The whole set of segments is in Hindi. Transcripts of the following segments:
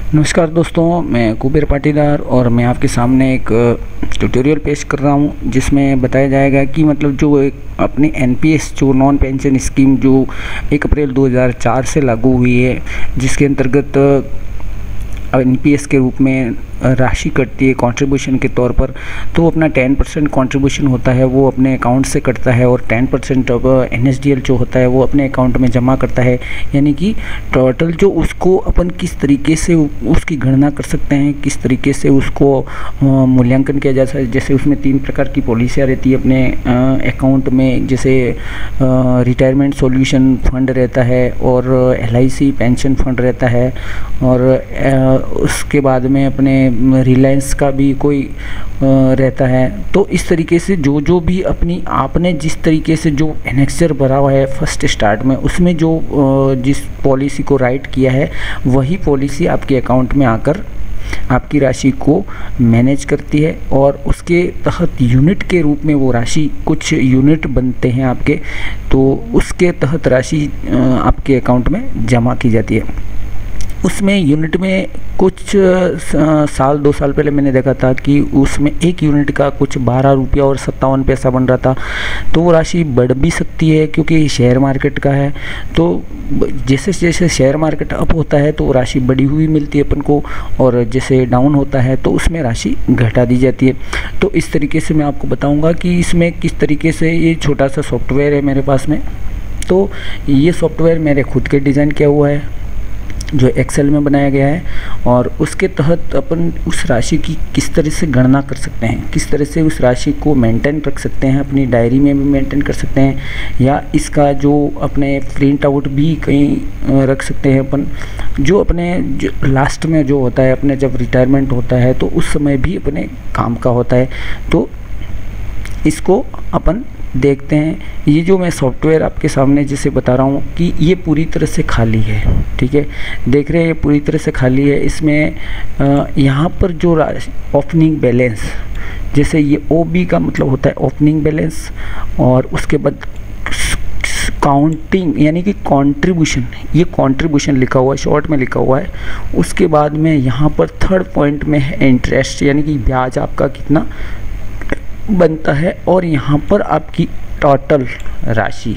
नमस्कार दोस्तों, मैं कुबेर पाटीदार और मैं आपके सामने एक ट्यूटोरियल पेश कर रहा हूं जिसमें बताया जाएगा कि मतलब जो एक अपनी एनपीएस जो नॉन पेंशन स्कीम जो 1 अप्रैल 2004 से लागू हुई है, जिसके अंतर्गत एनपीएस के रूप में राशि कटती है कंट्रीब्यूशन के तौर पर। तो अपना 10% कंट्रीब्यूशन होता है वो अपने अकाउंट से कटता है और 10% अब एनएसडीएल जो होता है वो अपने अकाउंट में जमा करता है। यानी कि टोटल जो उसको अपन किस तरीके से उसकी गणना कर सकते हैं, किस तरीके से उसको मूल्यांकन किया जा सकता है। जैसे उसमें 3 प्रकार की पॉलिसियाँ रहती है अपने अकाउंट में, जैसे रिटायरमेंट सॉल्यूशन फंड रहता है और एलआईसी पेंशन फंड रहता है, और उसके बाद में अपने रिलायंस का भी कोई रहता है। तो इस तरीके से जो भी अपनी आपने जिस तरीके से जो एनेक्सर भरा हुआ है फर्स्ट स्टार्ट में, उसमें जो जिस पॉलिसी को राइट किया है वही पॉलिसी आपके अकाउंट में आकर आपकी राशि को मैनेज करती है, और उसके तहत यूनिट के रूप में वो राशि, कुछ यूनिट बनते हैं आपके, तो उसके तहत राशि आपके अकाउंट में जमा की जाती है। उसमें यूनिट में कुछ साल 2 साल पहले मैंने देखा था कि उसमें 1 यूनिट का कुछ 12 रुपया और 57 पैसा बन रहा था। तो वो राशि बढ़ भी सकती है क्योंकि शेयर मार्केट का है। तो जैसे जैसे शेयर मार्केट अप होता है तो वो राशि बढ़ी हुई मिलती है अपन को, और जैसे डाउन होता है तो उसमें राशि घटा दी जाती है। तो इस तरीके से मैं आपको बताऊँगा कि इसमें किस तरीके से ये छोटा सा सॉफ्टवेयर है मेरे पास में। तो ये सॉफ्टवेयर मेरे खुद के डिज़ाइन किया हुआ है जो एक्सेल में बनाया गया है, और उसके तहत अपन उस राशि की किस तरह से गणना कर सकते हैं, किस तरह से उस राशि को मेंटेन रख सकते हैं, अपनी डायरी में भी मेंटेन कर सकते हैं, या इसका जो अपने प्रिंट आउट भी कहीं रख सकते हैं अपन। जो अपने जो लास्ट में जो होता है, अपने जब रिटायरमेंट होता है तो उस समय भी अपने काम का होता है। तो इसको अपन देखते हैं। ये जो मैं सॉफ्टवेयर आपके सामने जिसे बता रहा हूँ कि ये पूरी तरह से खाली है, ठीक है, देख रहे हैं, ये पूरी तरह से खाली है। इसमें यहाँ पर जो ओपनिंग बैलेंस, जैसे ये ओबी का मतलब होता है ओपनिंग बैलेंस, और उसके बाद काउंटिंग यानी कि कंट्रीब्यूशन, ये कंट्रीब्यूशन लिखा हुआ है, शॉर्ट में लिखा हुआ है। उसके बाद में यहाँ पर 3rd पॉइंट में है इंटरेस्ट, यानी कि ब्याज आपका कितना बनता है, और यहाँ पर आपकी टोटल राशि।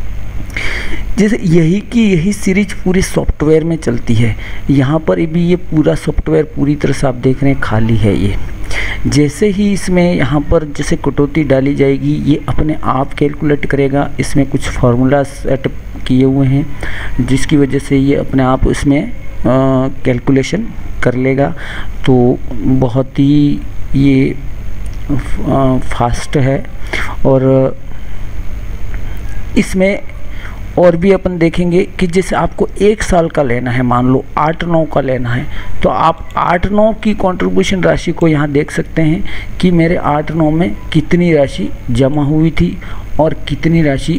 जैसे यही सीरीज पूरे सॉफ्टवेयर में चलती है। यहाँ पर भी ये पूरा सॉफ्टवेयर पूरी तरह से आप देख रहे हैं खाली है। ये जैसे ही इसमें यहाँ पर जैसे कटौती डाली जाएगी ये अपने आप कैलकुलेट करेगा। इसमें कुछ फार्मूला सेट किए हुए हैं जिसकी वजह से ये अपने आप इसमें कैलकुलेशन कर लेगा। तो बहुत ही ये फास्ट है, और इसमें और भी अपन देखेंगे कि जैसे आपको 1 साल का लेना है, मान लो 8-9 का लेना है, तो आप 8-9 की कंट्रीब्यूशन राशि को यहाँ देख सकते हैं कि मेरे 8-9 में कितनी राशि जमा हुई थी और कितनी राशि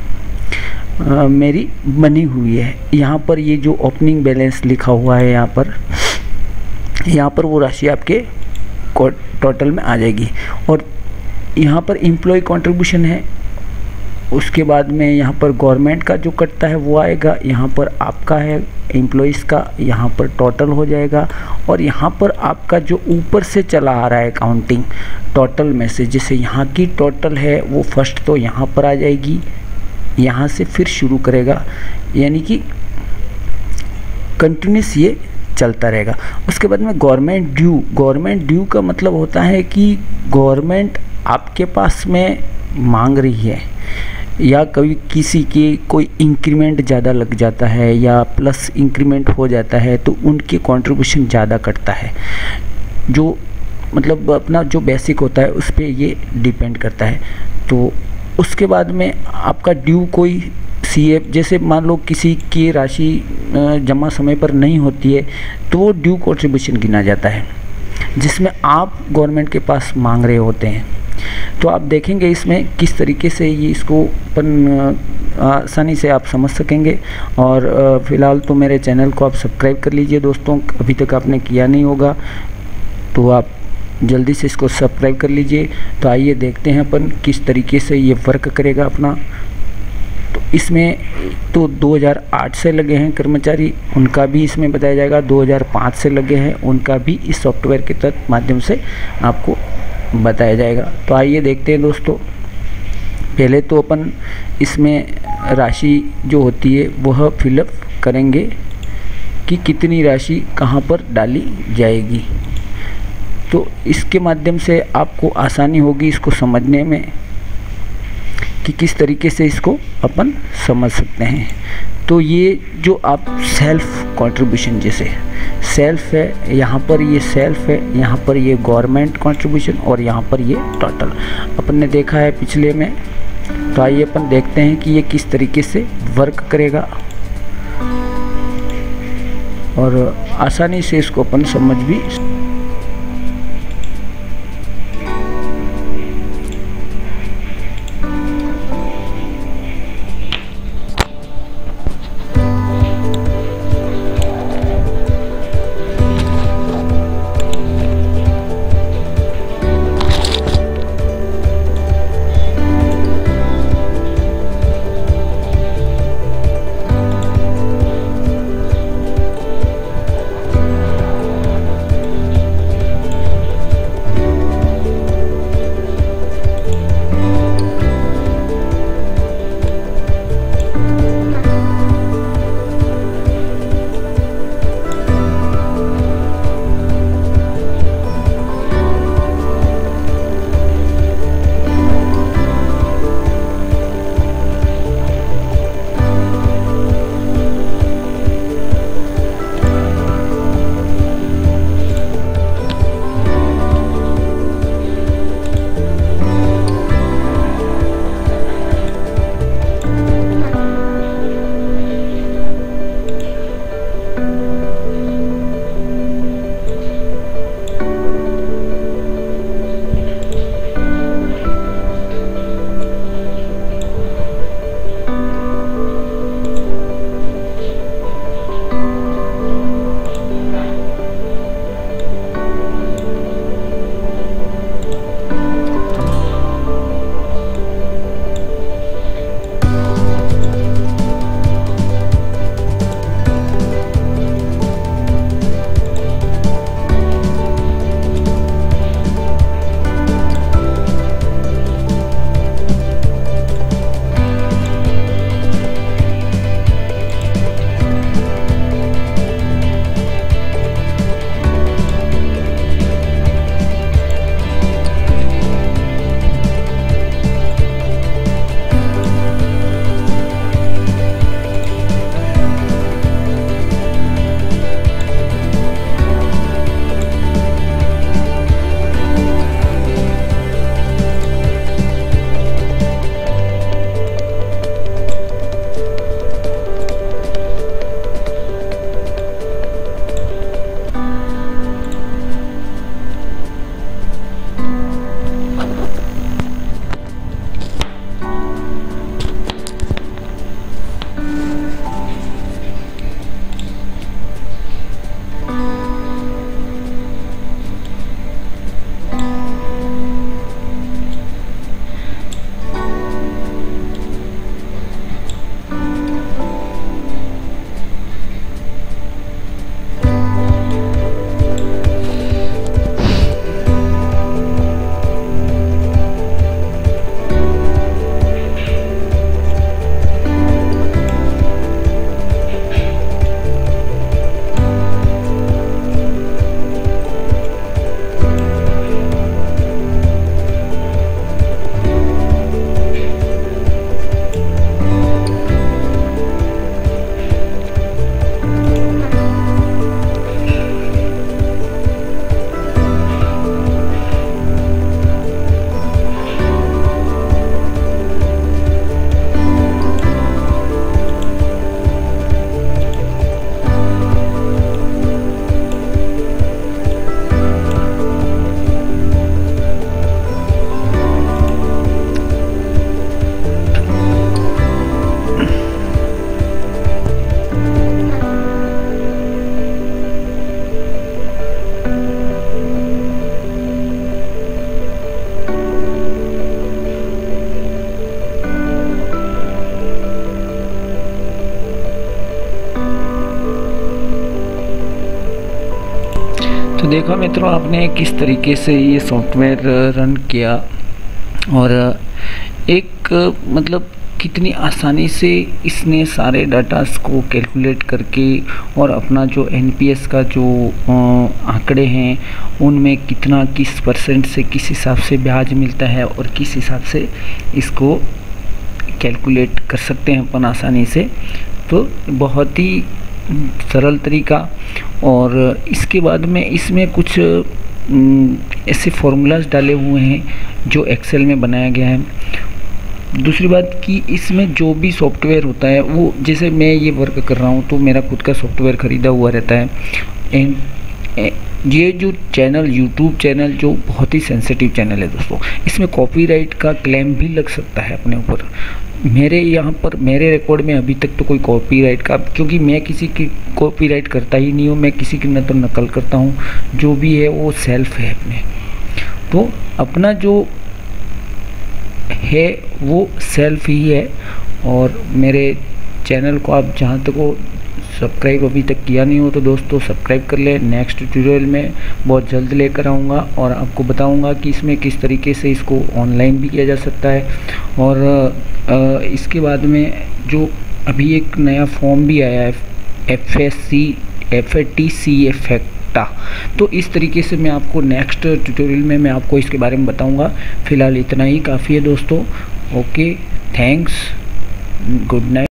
मेरी बनी हुई है। यहाँ पर ये जो ओपनिंग बैलेंस लिखा हुआ है यहाँ पर वो राशि आपके टोटल में आ जाएगी। और यहाँ पर एम्प्लॉय कंट्रीब्यूशन है, उसके बाद में यहाँ पर गवर्नमेंट का जो कटता है वो आएगा, यहाँ पर आपका है एम्प्लॉइज़ का, यहाँ पर टोटल हो जाएगा, और यहाँ पर आपका जो ऊपर से चला आ रहा है काउंटिंग टोटल में से, जैसे यहाँ की टोटल है वो फर्स्ट तो यहाँ पर आ जाएगी, यहाँ से फिर शुरू करेगा, यानी कि कंटिन्यूस ये चलता रहेगा। उसके बाद में गवर्नमेंट ड्यू का मतलब होता है कि गवर्नमेंट आपके पास में मांग रही है, या कभी किसी के कोई इंक्रीमेंट ज़्यादा लग जाता है या प्लस इंक्रीमेंट हो जाता है तो उनकी कंट्रीब्यूशन ज़्यादा कटता है। जो मतलब अपना जो बेसिक होता है उस पर ये डिपेंड करता है। तो उसके बाद में आपका ड्यू कोई सीएफ, जैसे मान लो किसी की राशि जमा समय पर नहीं होती है तो वो ड्यू कंट्रीब्यूशन गिना जाता है, जिसमें आप गवर्नमेंट के पास मांग रहे होते हैं। तो आप देखेंगे इसमें किस तरीके से ये इसको अपन आसानी से आप समझ सकेंगे। और फ़िलहाल तो मेरे चैनल को आप सब्सक्राइब कर लीजिए दोस्तों, अभी तक आपने किया नहीं होगा तो आप जल्दी से इसको सब्सक्राइब कर लीजिए। तो आइए देखते हैं अपन किस तरीके से ये वर्क करेगा अपना। तो इसमें तो 2008 से लगे हैं कर्मचारी, उनका भी इसमें बताया जाएगा। 2005 से लगे हैं, उनका भी इस सॉफ्टवेयर के तहत माध्यम से आपको बताया जाएगा। तो आइए देखते हैं दोस्तों। पहले तो अपन इसमें राशि जो होती है वह फिलअप करेंगे कि कितनी राशि कहाँ पर डाली जाएगी। तो इसके माध्यम से आपको आसानी होगी इसको समझने में कि किस तरीके से इसको अपन समझ सकते हैं। तो ये जो आप सेल्फ कंट्रीब्यूशन, जैसे सेल्फ है, यहाँ पर ये सेल्फ है, यहाँ पर ये गवर्नमेंट कंट्रीब्यूशन और यहाँ पर ये टोटल अपन ने देखा है पिछले में। तो आइए अपन देखते हैं कि ये किस तरीके से वर्क करेगा और आसानी से इसको अपन समझ भी। तो देखा मित्रों आपने किस तरीके से ये सॉफ्टवेयर रन किया और एक मतलब कितनी आसानी से इसने सारे डाटास को कैलकुलेट करके और अपना जो एनपीएस का जो आंकड़े हैं उनमें कितना किस परसेंट से किस हिसाब से ब्याज मिलता है और किस हिसाब से इसको कैलकुलेट कर सकते हैं अपन आसानी से। तो बहुत ही सरल तरीका। और इसके बाद में इसमें कुछ ऐसे फॉर्मूलाज डाले हुए हैं जो एक्सेल में बनाया गया है। दूसरी बात कि इसमें जो भी सॉफ्टवेयर होता है वो, जैसे मैं ये वर्क कर रहा हूँ तो मेरा खुद का सॉफ्टवेयर ख़रीदा हुआ रहता है। ये जो चैनल यूट्यूब चैनल जो बहुत ही सेंसिटिव चैनल है दोस्तों, इसमें कॉपीराइट का क्लेम भी लग सकता है अपने ऊपर। मेरे यहाँ पर मेरे रिकॉर्ड में अभी तक तो कोई कॉपीराइट का, क्योंकि मैं किसी की कॉपीराइट करता ही नहीं हूँ, मैं किसी की न तो नकल करता हूँ, जो भी है वो सेल्फ है अपने। तो अपना जो है वो सेल्फ ही है। और मेरे चैनल को आप जहाँ तक को सब्सक्राइब अभी तक किया नहीं हो तो दोस्तों सब्सक्राइब कर ले। नेक्स्ट ट्यूटोरियल में बहुत जल्द लेकर आऊँगा और आपको बताऊँगा कि इसमें किस तरीके से इसको ऑनलाइन भी किया जा सकता है। और इसके बाद में जो अभी एक नया फॉर्म भी आया है FATC इफेक्टा, तो इस तरीके से मैं आपको नेक्स्ट ट्यूटोरियल में मैं आपको इसके बारे में बताऊँगा। फ़िलहाल इतना ही काफ़ी है दोस्तों। Okay, thanks, good night.